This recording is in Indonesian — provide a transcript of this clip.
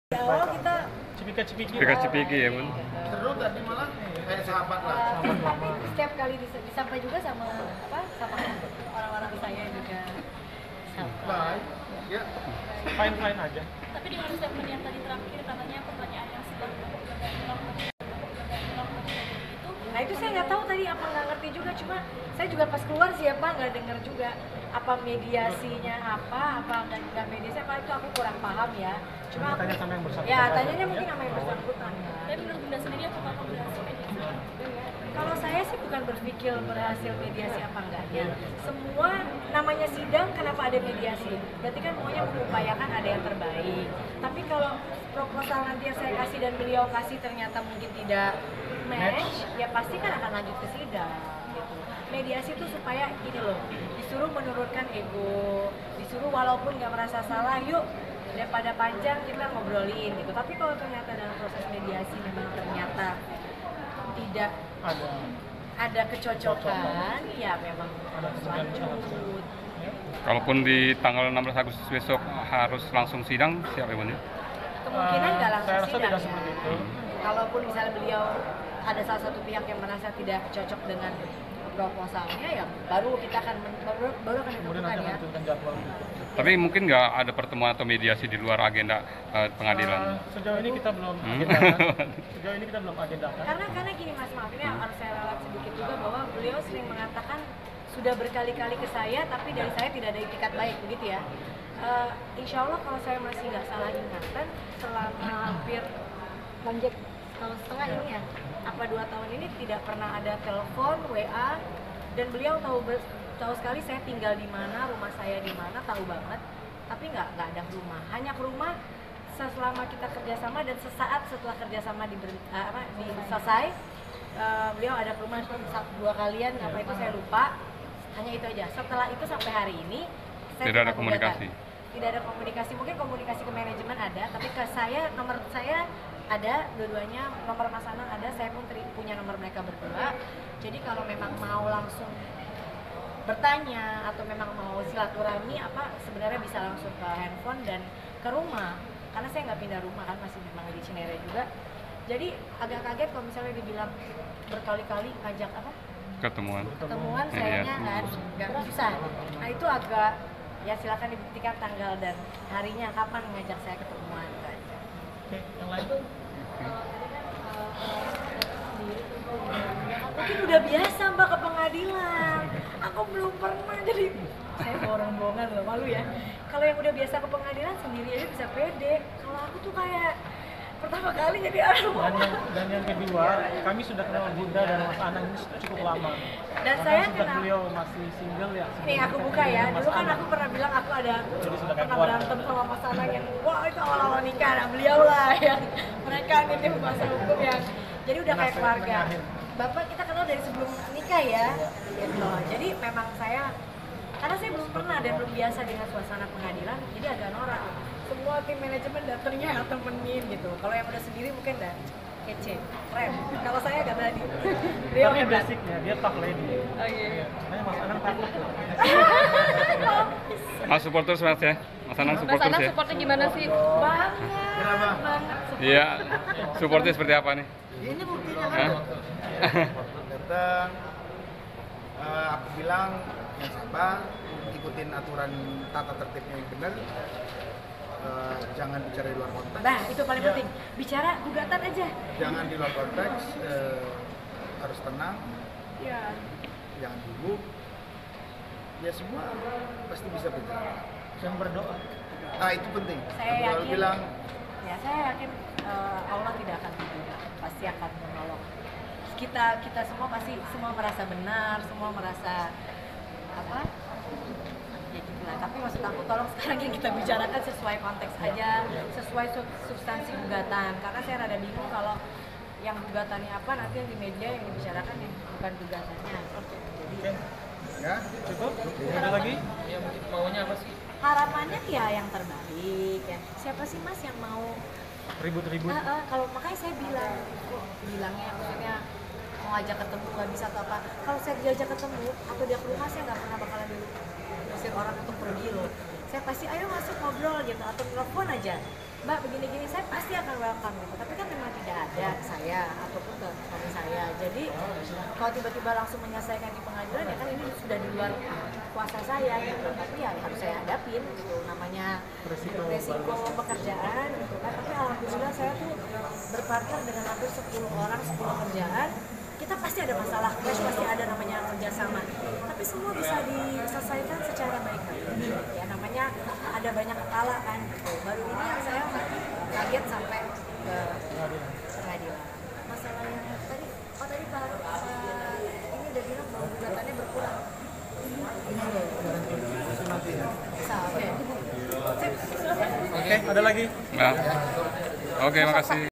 Di awal kita Cipika-cipiki ya bun. Seru tadi malah kayak sahabat lah. tapi setiap kali disampai juga sama orang-orang saya juga sama. Baik. Ya. Fine aja. Tapi dengan statement yang tadi terakhir katanya pertanyaan yang sedang itu. Nah itu saya nggak tahu tadi apa, nggak ngerti juga, cuma saya juga pas keluar siapa nggak dengar juga apa mediasinya apa nggak mediasi apa, itu aku kurang paham ya. Cuma Tanya sama yang bersangkutan. ya tanyanya mungkin sama yang bersangkutan ya. Tapi menurut Bunda sendiri apakah berhasil mediasi? Kalau saya sih bukan berpikir berhasil mediasi apa enggaknya. Semua namanya sidang, kenapa ada mediasi? Berarti kan maunya mengupayakan ada yang terbaik. Tapi kalau proposal nanti yang saya kasih dan beliau kasih ternyata mungkin tidak match, ya pasti kan akan lanjut ke sidang. Gitu. Mediasi itu supaya gini loh, disuruh menurunkan ego, disuruh walaupun nggak merasa salah, yuk daripada panjang kita ngobrolin gitu. Tapi kalau ternyata dalam proses mediasi memang ternyata tidak ada kecocokan, ya memang harus lanjut. Kalaupun di tanggal 16 Agustus besok harus langsung sidang, siap ya bun ya? Kemungkinan nggak langsung Saya rasa sidang tidak ya. seperti itu. Kalaupun misalnya beliau ada salah satu pihak yang merasa tidak cocok dengan proposalnya, ya baru kita akan baru akan Kemudian ditentukan nanti ya. akan tentukan jadwal. Tapi mungkin nggak ada pertemuan atau mediasi di luar agenda pengadilan. Sejauh ini kita belum agendakan. Sejauh ini kita belum agendakan. Karena gini Mas, maaf ini harus saya ralat sedikit juga bahwa beliau sering mengatakan sudah berkali-kali ke saya, tapi dari saya tidak ada itikat baik begitu ya. Insya Allah kalau saya masih nggak salah ingatan, selama hampir lanjut tahun setengah ini ya, apa 2 tahun ini tidak pernah ada telepon, WA, dan beliau tahu sekali saya tinggal di mana, rumah saya di mana, tahu banget, tapi nggak ada ke rumah, hanya ke rumah selama kita kerjasama dan sesaat setelah kerjasama selesai, beliau ada ke rumah 1-2 kalian, apa itu saya lupa, hanya itu aja. Setelah itu sampai hari ini saya Tidak ada tetap gugatan. komunikasi. Tidak ada komunikasi, mungkin komunikasi ke manajemen ada, tapi ke saya, nomor saya ada, dua-duanya, nomor Mas Anang ada, saya pun punya nomor mereka berdua. Jadi kalau memang mau langsung bertanya atau memang mau silaturahmi apa, sebenarnya bisa langsung ke handphone dan ke rumah, karena saya nggak pindah rumah kan, masih memang di Cinere juga. Jadi agak kaget kalau misalnya dibilang berkali-kali ngajak apa Ketemuan. ketemuan, Iya. sayangnya kan nggak susah. Nah itu agak, ya silakan dibuktikan tanggal dan harinya kapan ngajak saya ketemuan gitu aja. Oke, yang lain. Mungkin udah biasa Mbak ke pengadilan. Aku belum pernah, jadi saya bohong-bohongan loh, malu ya. Kalau yang udah biasa ke pengadilan sendiri aja bisa pede. Kalau aku tuh kayak pertama kali jadi aduh. Dan yang kedua, kami sudah kenal Bunda dan Mas Anang ini cukup lama. Dan Bahkan saya sejak kenal. beliau masih single ya. Nih aku buka ya, dulu kan aku pernah bilang aku ada Jadi sudah kayak pernah keluarga. berantem sama Mas Anang yang wah itu awal-awal nikah, nah beliau lah yang mereka nih tim kuasa hukum yang jadi udah kayak keluarga. Bapak kita kenal dari sebelum nikah ya, gitu. Jadi memang saya, karena saya belum pernah dan belum biasa dengan suasana pengadilan, jadi agak norak. Semua tim manajemen datangnya temenin gitu. Kalau yang udah sendiri mungkin udah kece, keren. Kalau saya agak berani. Beliau Tapi hebat. basicnya dia tough lady. Oh iya. Makanya Mas Anang takut. Mas supporters Mas ya? Mas Anang Mas supporters Anang ya? supportnya gimana sih? Banget, Kenapa? banget. Iya. Supportnya seperti apa nih? Ini buktinya Hah? kan. Datang, aku bilang yang sabar, ikutin aturan tata tertibnya yang benar. Jangan bicara di luar konteks. Nah, itu paling penting. Bicara gugatan aja. Jangan di luar konteks, harus tenang, Iya. jangan gugup. Ya semua pasti bisa berjalan. Jangan berdoa. Ah itu penting. Saya Aku selalu yakin. bilang Ya, saya yakin Allah tidak akan tidur, pasti akan menolong. Kita semua pasti merasa benar, semua merasa apa? Ya gitu lah. Tapi maksud aku tolong sekarang yang kita bicarakan sesuai konteks aja, sesuai substansi gugatan. Karena saya rada bingung kalau yang gugatannya apa, nanti yang di media yang dibicarakan bukan gugatannya. Oke. Jadi ya. Cukup? Ada lagi? Ya mungkin maunya apa sih? harapannya ya yang terbaik ya. Siapa sih Mas yang mau Ribut-ribut. kalau makanya saya bilangnya maksudnya mau ajak ketemu nggak bisa atau apa. Kalau saya diajak ketemu atau dia ke rumah, saya nggak pernah bakalan diusir orang untuk pergi loh. Saya pasti ayo masuk ngobrol gitu atau telepon aja. Mbak begini-gini, saya pasti akan welcome gitu. Tapi kan memang tidak ada saya ataupun ke suami saya. Jadi kalau tiba-tiba langsung menyelesaikan di pengadilan ya kan ini sudah di luar kuasa saya gitu. Tapi ya harus saya hadapin gitu. Namanya resiko pekerjaan gitu kan. Tapi alhamdulillah saya tuh berpartner dengan hampir 10 orang, 10 kerjaan. Kita pasti ada masalah, clash, pasti ada namanya kerjasama. Tapi semua bisa diselesaikan secara baik-baik. Ya namanya ada banyak kepala kan gitu. Baru ini yang saya kaget sampai ke pengadilan. Masalah yang tadi, tadi Pak ini udah bilang bahwa gugatannya berkurang. Oke, ada lagi? Nah. Oke, makasih.